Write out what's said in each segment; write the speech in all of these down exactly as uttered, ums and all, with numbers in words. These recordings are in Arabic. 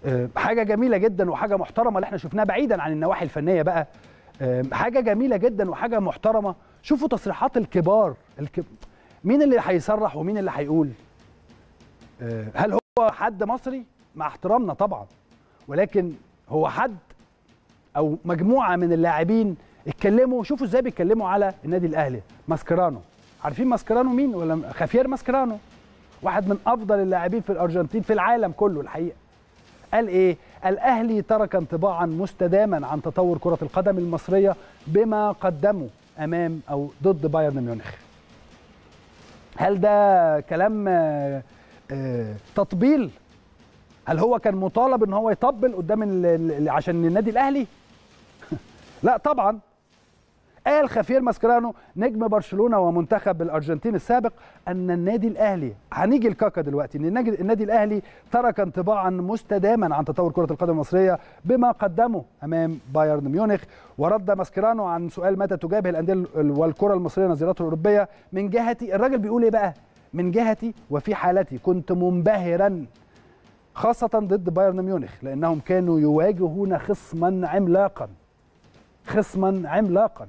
حاجه جميله جدا وحاجه محترمه اللي احنا شفناها بعيدا عن النواحي الفنيه بقى. حاجه جميله جدا وحاجه محترمه. شوفوا تصريحات الكبار الكب... مين اللي هيصرح ومين اللي هيقول؟ هل هو حد مصري؟ مع احترامنا طبعا، ولكن هو حد او مجموعه من اللاعبين اتكلموا. شوفوا ازاي بيتكلموا على النادي الاهلي. ماسكيرانو، عارفين ماسكيرانو مين؟ ولا خافير ماسكيرانو، واحد من افضل اللاعبين في الارجنتين في العالم كله الحقيقه. قال ايه؟ الاهلي ترك انطباعا مستداما عن تطور كره القدم المصريه بما قدمه امام او ضد بايرن ميونخ. هل ده كلام آه آه تطبيل؟ هل هو كان مطالب ان هو يطبل قدام عشان النادي الاهلي؟ لا طبعا. قال خافير ماسكيرانو نجم برشلونه ومنتخب الارجنتين السابق ان النادي الاهلي، هنيجي لكاكا دلوقتي، ان النادي الاهلي ترك انطباعا مستداما عن تطور كره القدم المصريه بما قدمه امام بايرن ميونخ. ورد ماسكيرانو عن سؤال متى تجابه الانديه والكره المصريه نظيرته الاوروبيه. من جهتي، الراجل بيقول ايه بقى؟ من جهتي وفي حالتي كنت منبهرا خاصه ضد بايرن ميونخ لانهم كانوا يواجهون خصما عملاقا خصما عملاقا.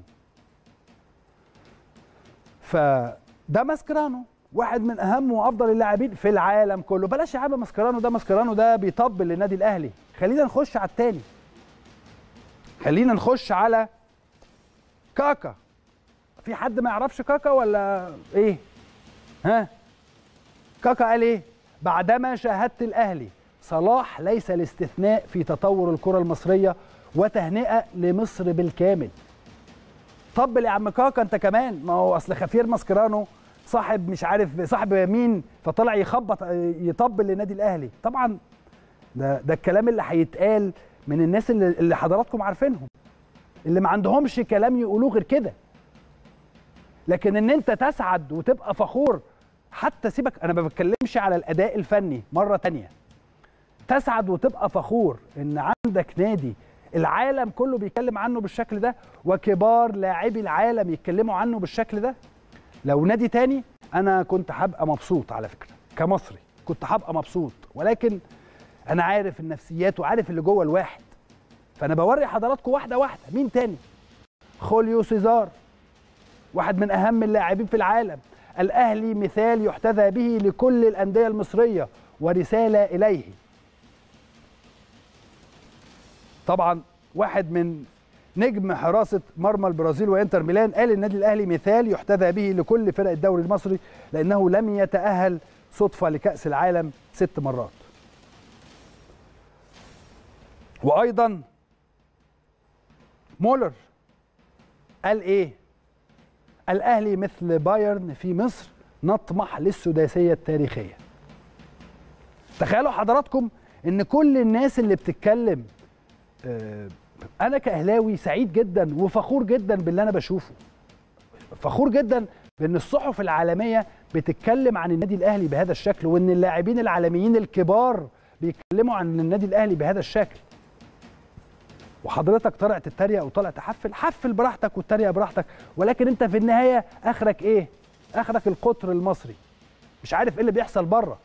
فده ماسكيرانو، واحد من اهم وافضل اللاعبين في العالم كله. بلاش يا عم ماسكيرانو ده، ماسكيرانو ده بيطبل للنادي الاهلي. خلينا نخش على التاني، خلينا نخش على كاكا. في حد ما يعرفش كاكا ولا ايه؟ ها؟ كاكا قال ايه؟ بعدما شاهدت الاهلي صلاح ليس الاستثناء في تطور الكره المصريه وتهنئه لمصر بالكامل. طبل يا عم كاكا انت كمان. ما هو اصل خافير ماسكيرانو صاحب مش عارف صاحب مين، فطلع يخبط يطبل للنادي الاهلي. طبعا ده ده الكلام اللي هيتقال من الناس اللي, اللي حضراتكم عارفينهم، اللي ما عندهمش كلام يقولوه غير كده. لكن ان انت تسعد وتبقى فخور، حتى سيبك، انا ما بتكلمش على الاداء الفني مره تانية. تسعد وتبقى فخور ان عندك نادي العالم كله بيتكلم عنه بالشكل ده، وكبار لاعبي العالم يتكلموا عنه بالشكل ده. لو نادي تاني انا كنت هبقى مبسوط على فكره، كمصري كنت هبقى مبسوط، ولكن انا عارف النفسيات وعارف اللي جوه الواحد. فانا بوري حضراتكم واحده واحده. مين تاني؟ خوليو سيزار، واحد من اهم اللاعبين في العالم. الاهلي مثال يحتذى به لكل الانديه المصريه ورساله اليه. طبعا واحد من نجم حراسه مرمى البرازيل وانتر ميلان قال النادي الاهلي مثال يحتذى به لكل فرق الدوري المصري لانه لم يتاهل صدفه لكاس العالم ست مرات. وايضا مولر قال ايه؟ الاهلي مثل بايرن في مصر نطمح للسداسيه التاريخيه. تخيلوا حضراتكم ان كل الناس اللي بتتكلم، أنا كأهلاوي سعيد جدا وفخور جدا باللي أنا بشوفه. فخور جدا بأن الصحف العالمية بتتكلم عن النادي الأهلي بهذا الشكل، وأن اللاعبين العالميين الكبار بيتكلموا عن النادي الأهلي بهذا الشكل. وحضرتك طلع تتريق أو طلع تحفل، حفل براحتك وتتريق براحتك، ولكن أنت في النهاية آخرك إيه؟ آخرك القطر المصري. مش عارف إيه اللي بيحصل بره.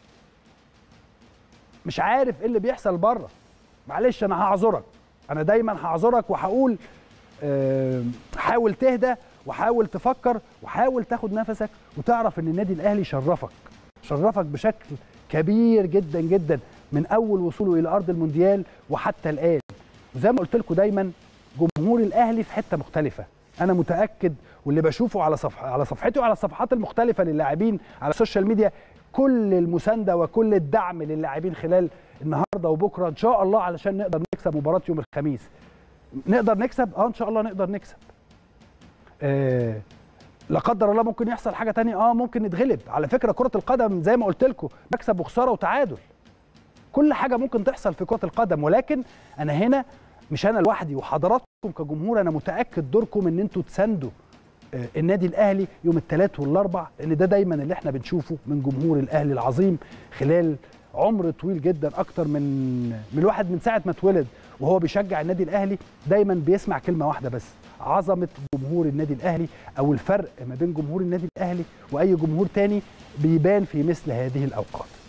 مش عارف إيه اللي بيحصل بره. معلش أنا هعذرك. أنا دايما هعذرك وهقول أه حاول تهدى وحاول تفكر وحاول تاخد نفسك وتعرف ان النادي الاهلي شرفك شرفك بشكل كبير جدا جدا من اول وصوله الى ارض المونديال وحتى الان. وزي ما قلت لكم دايما جمهور الاهلي في حته مختلفه. انا متاكد واللي بشوفه على صفحه على صفحتي وعلى الصفحات المختلفه للاعبين على السوشيال ميديا، كل المسانده وكل الدعم للاعبين خلال النهارده وبكره ان شاء الله علشان نقدر نكسب مباراه يوم الخميس. نقدر نكسب؟ اه ان شاء الله نقدر نكسب. آه لا قدر الله ممكن يحصل حاجه ثانيه، اه ممكن نتغلب. على فكره كره القدم زي ما قلت لكم مكسب وخساره وتعادل. كل حاجه ممكن تحصل في كره القدم، ولكن انا هنا مش انا لوحدي، وحضراتكم كجمهور انا متاكد دوركم ان انتوا تساندوا آه النادي الاهلي يوم الثلاث والاربع، لان ده دايما اللي احنا بنشوفه من جمهور الاهلي العظيم خلال عمر طويل جدا، اكتر من من الواحد من ساعه ما اتولد وهو بيشجع النادي الاهلي دايما بيسمع كلمه واحده بس: عظمه جمهور النادي الاهلي، او الفرق ما بين جمهور النادي الاهلي واي جمهور تاني بيبان في مثل هذه الاوقات.